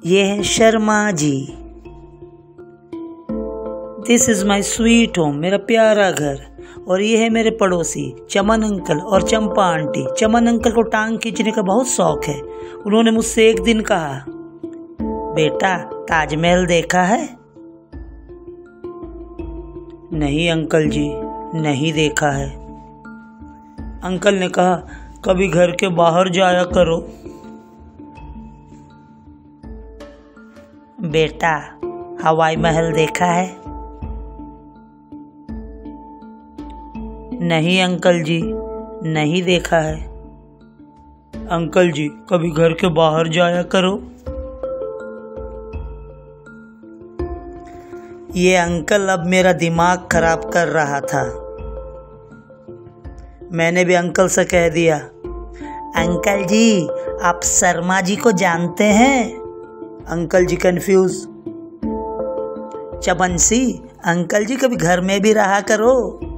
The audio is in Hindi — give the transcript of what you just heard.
ये है Sharma ji. This is my sweet home, मेरा प्यारा घर। और ये है मेरे पड़ोसी चमन अंकल और चंपा आंटी। चमन अंकल को टांग खींचने का बहुत शौक है। उन्होंने मुझसे एक दिन कहा, बेटा ताजमहल देखा है? नहीं अंकल जी, नहीं देखा है। अंकल ने कहा, कभी घर के बाहर जाया करो। बेटा हवाई महल देखा है? नहीं अंकल जी, नहीं देखा है। अंकल जी कभी घर के बाहर जाया करो। ये अंकल अब मेरा दिमाग खराब कर रहा था। मैंने भी अंकल से कह दिया, अंकल जी आप शर्मा जी को जानते हैं? अंकल जी कंफ्यूज। चमन सी, अंकल जी कभी घर में भी रहा करो।